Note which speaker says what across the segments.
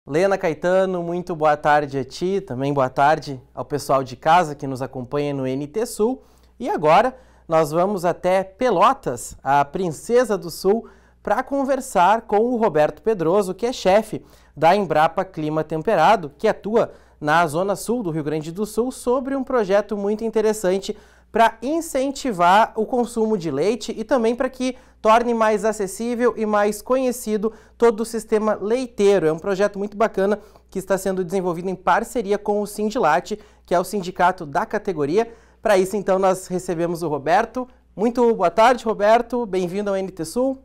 Speaker 1: Lena Caetano, muito boa tarde a ti, também boa tarde ao pessoal de casa que nos acompanha no NT Sul. E agora nós vamos até Pelotas, a Princesa do Sul, para conversar com o Roberto Pedroso, que é chefe da Embrapa Clima Temperado, que atua na Zona Sul do Rio Grande do Sul, sobre um projeto muito interessante para incentivar o consumo de leite e também para que torne mais acessível e mais conhecido todo o sistema leiteiro. É um projeto muito bacana que está sendo desenvolvido em parceria com o Sindilate, que é o sindicato da categoria. Para isso, então, nós recebemos o Roberto. Muito boa tarde, Roberto. Bem-vindo ao NT Sul.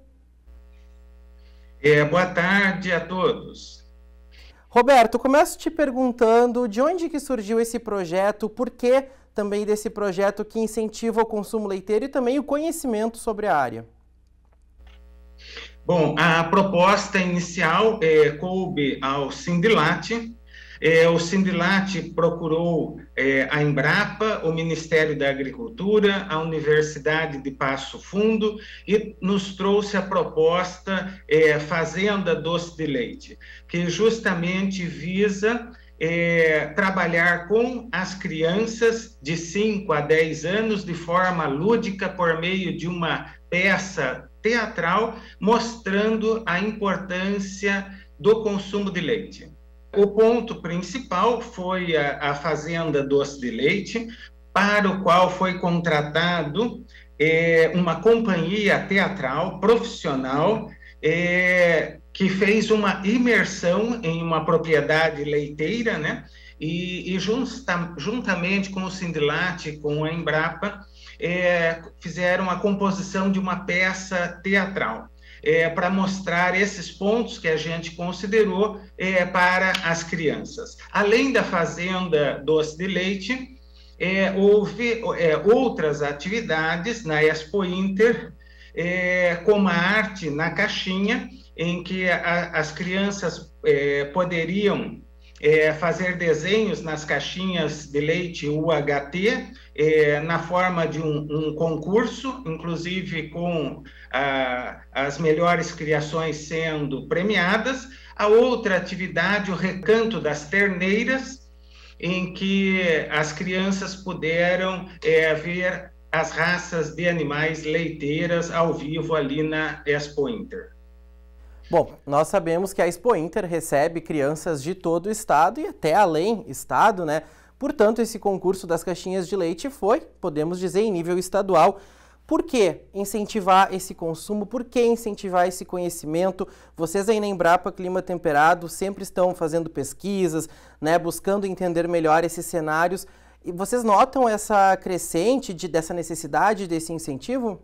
Speaker 2: Boa tarde a todos.
Speaker 1: Roberto, começo te perguntando de onde que surgiu esse projeto, por que também desse projeto que incentiva o consumo leiteiro e também o conhecimento sobre a área.
Speaker 2: Bom, a proposta inicial coube ao Sindilate. O Sindilate procurou a Embrapa, o Ministério da Agricultura, a Universidade de Passo Fundo e nos trouxe a proposta Fazenda Doce de Leite, que justamente visa trabalhar com as crianças de 5 a 10 anos de forma lúdica por meio de uma peça teatral mostrando a importância do consumo de leite. O ponto principal foi a Fazenda Doce de Leite, para o qual foi contratado uma companhia teatral profissional que fez uma imersão em uma propriedade leiteira, né? E juntamente com o Sindilate, com a Embrapa, fizeram a composição de uma peça teatral para mostrar esses pontos que a gente considerou para as crianças. Além da Fazenda Doce de Leite, houve outras atividades na Expo Inter, como a arte na caixinha, em que as crianças poderiam fazer desenhos nas caixinhas de leite UHT, na forma de um concurso, inclusive com as melhores criações sendo premiadas. A outra atividade, o Recanto das Terneiras, em que as crianças puderam ver as raças de animais leiteiras ao vivo ali na Expo Inter.
Speaker 1: Bom, nós sabemos que a Expo Inter recebe crianças de todo o estado e até além estado, né? Portanto, esse concurso das caixinhas de leite foi, podemos dizer, em nível estadual. Por que incentivar esse consumo? Por que incentivar esse conhecimento? Vocês aí na Embrapa Clima Temperado sempre estão fazendo pesquisas, né? Buscando entender melhor esses cenários. E vocês notam essa crescente dessa necessidade, desse incentivo?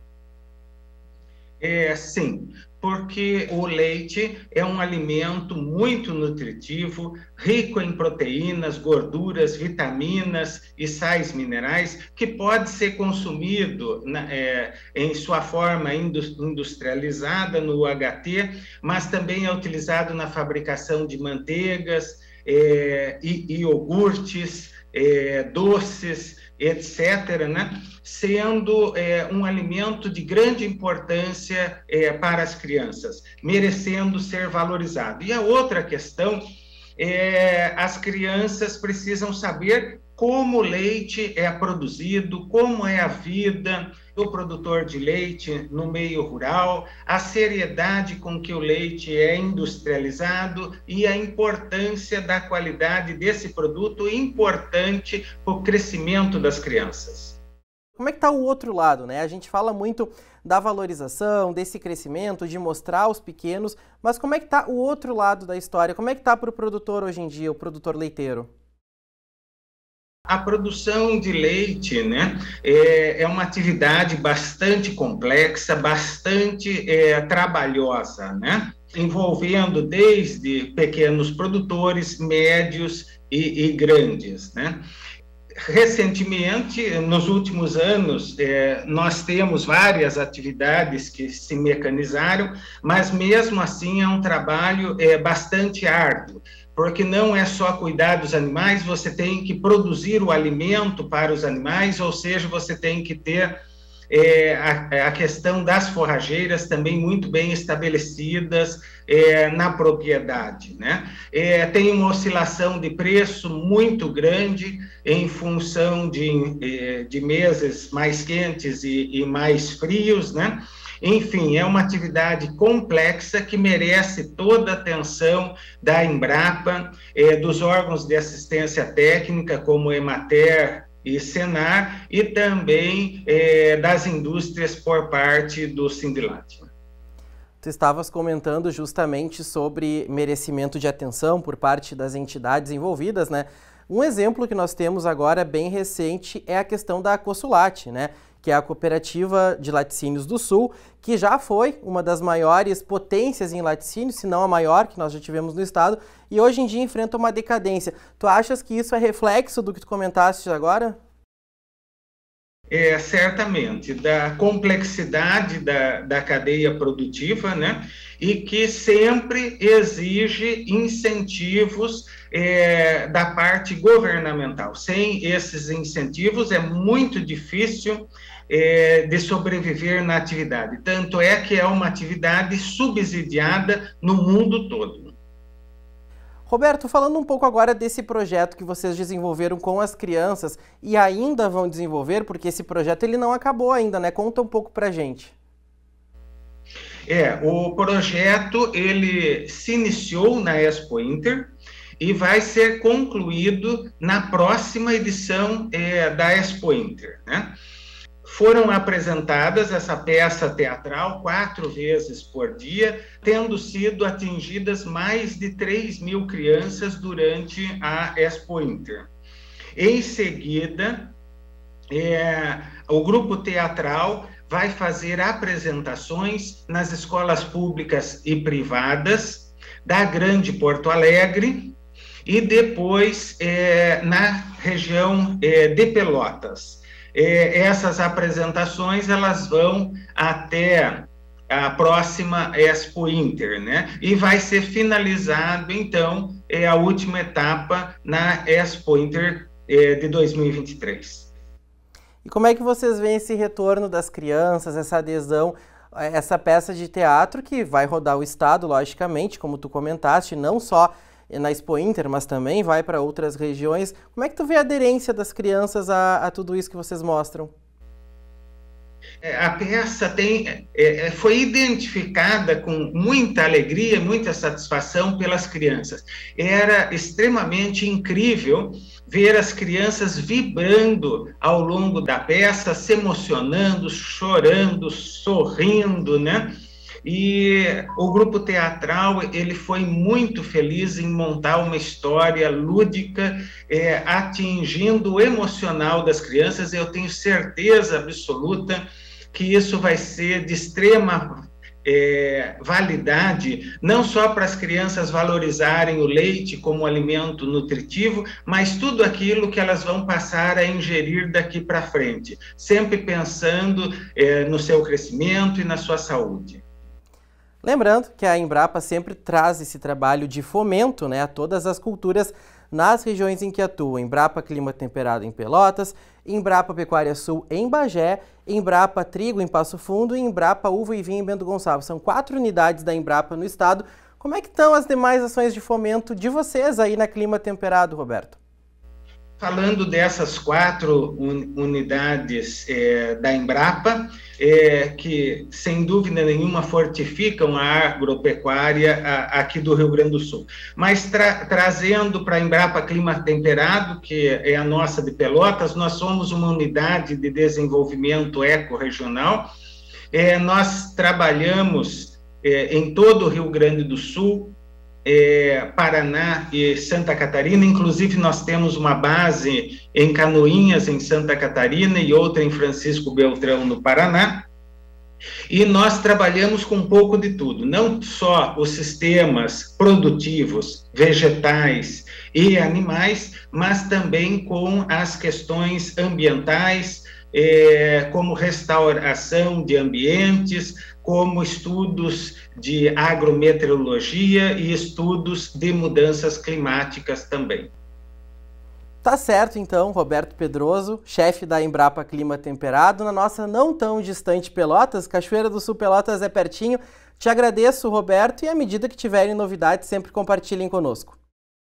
Speaker 2: Sim, porque o leite é um alimento muito nutritivo, rico em proteínas, gorduras, vitaminas e sais minerais, que pode ser consumido em sua forma industrializada no UHT, mas também é utilizado na fabricação de manteigas, e iogurtes, doces, etc., né? Sendo um alimento de grande importância para as crianças, merecendo ser valorizado. E a outra questão as crianças precisam saber como o leite é produzido, como é a vida do produtor de leite no meio rural, a seriedade com que o leite é industrializado e a importância da qualidade desse produto importante para o crescimento das crianças.
Speaker 1: Como é que está o outro lado, né? A gente fala muito da valorização, desse crescimento, de mostrar aos pequenos, mas como é que está o outro lado da história? Como é que está para o produtor hoje em dia, o produtor leiteiro?
Speaker 2: A produção de leite, né, é uma atividade bastante complexa, bastante trabalhosa, né, envolvendo desde pequenos produtores, médios e grandes, né. Recentemente, nos últimos anos, nós temos várias atividades que se mecanizaram, mas mesmo assim é um trabalho bastante árduo, porque não é só cuidar dos animais, você tem que produzir o alimento para os animais, ou seja, você tem que ter a questão das forrageiras também muito bem estabelecidas na propriedade, né? Tem uma oscilação de preço muito grande em função de meses mais quentes e mais frios, né? Enfim, é uma atividade complexa que merece toda a atenção da Embrapa, dos órgãos de assistência técnica, como Emater e Senar, e também das indústrias por parte do Sindilat.
Speaker 1: Tu estavas comentando justamente sobre merecimento de atenção por parte das entidades envolvidas, né? Um exemplo que nós temos agora, bem recente, é a questão da Consulat, né? Que é a Cooperativa de Laticínios do Sul, que já foi uma das maiores potências em laticínios, se não a maior que nós já tivemos no estado, e hoje em dia enfrenta uma decadência. Tu achas que isso é reflexo do que tu comentaste agora?
Speaker 2: Certamente, da complexidade da cadeia produtiva, né? E que sempre exige incentivos da parte governamental. Sem esses incentivos é muito difícil de sobreviver na atividade. Tanto é que é uma atividade subsidiada no mundo todo.
Speaker 1: Roberto, falando um pouco agora desse projeto que vocês desenvolveram com as crianças e ainda vão desenvolver, porque esse projeto ele não acabou ainda, né? Conta um pouco pra gente.
Speaker 2: O projeto ele se iniciou na Expo Inter e vai ser concluído na próxima edição da Expo Inter, né? Foram apresentadas essa peça teatral 4 vezes por dia, tendo sido atingidas mais de 3.000 crianças durante a Expo Inter. Em seguida, o grupo teatral vai fazer apresentações nas escolas públicas e privadas da Grande Porto Alegre e depois na região de Pelotas. Essas apresentações elas vão até a próxima Expo Inter, né? E vai ser finalizado, então, a última etapa na Expo Inter de 2023.
Speaker 1: E como é que vocês veem esse retorno das crianças, essa adesão, essa peça de teatro que vai rodar o estado, logicamente, como tu comentaste, não só na Expo Inter, mas também vai para outras regiões. Como é que tu vê a aderência das crianças a tudo isso que vocês mostram?
Speaker 2: A peça foi identificada com muita alegria, muita satisfação pelas crianças. Era extremamente incrível ver as crianças vibrando ao longo da peça, se emocionando, chorando, sorrindo, né? E o grupo teatral ele foi muito feliz em montar uma história lúdica, atingindo o emocional das crianças. Eu tenho certeza absoluta que isso vai ser de extrema validade, não só para as crianças valorizarem o leite como alimento nutritivo, mas tudo aquilo que elas vão passar a ingerir daqui para frente, sempre pensando no seu crescimento e na sua saúde.
Speaker 1: Lembrando que a Embrapa sempre traz esse trabalho de fomento, né, a todas as culturas nas regiões em que atua. Embrapa Clima Temperado em Pelotas, Embrapa Pecuária Sul em Bagé, Embrapa Trigo em Passo Fundo e Embrapa Uva e Vinho em Bento Gonçalves. São 4 unidades da Embrapa no estado. Como é que estão as demais ações de fomento de vocês aí na Clima Temperado, Roberto?
Speaker 2: Falando dessas 4 unidades da Embrapa, que sem dúvida nenhuma fortificam a agropecuária aqui do Rio Grande do Sul. Mas trazendo para a Embrapa Clima Temperado, que é a nossa de Pelotas, nós somos uma unidade de desenvolvimento ecorregional. Nós trabalhamos em todo o Rio Grande do Sul, Paraná e Santa Catarina. Inclusive nós temos uma base em Canoinhas, em Santa Catarina, e outra em Francisco Beltrão, no Paraná, e nós trabalhamos com um pouco de tudo, não só os sistemas produtivos, vegetais e animais, mas também com as questões ambientais, como restauração de ambientes, como estudos de agrometeorologia e estudos de mudanças climáticas também.
Speaker 1: Tá certo, então, Roberto Pedroso, chefe da Embrapa Clima Temperado, na nossa não tão distante Pelotas. Cachoeira do Sul, Pelotas é pertinho. Te agradeço, Roberto, e à medida que tiverem novidades, sempre compartilhem conosco.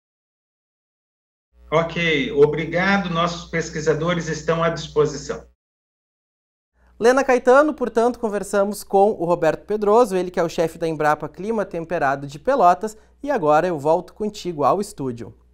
Speaker 2: Ok, obrigado. Nossos pesquisadores estão à disposição.
Speaker 1: Lena Caetano, portanto, conversamos com o Roberto Pedroso, ele que é o chefe da Embrapa Clima Temperado de Pelotas, e agora eu volto contigo ao estúdio.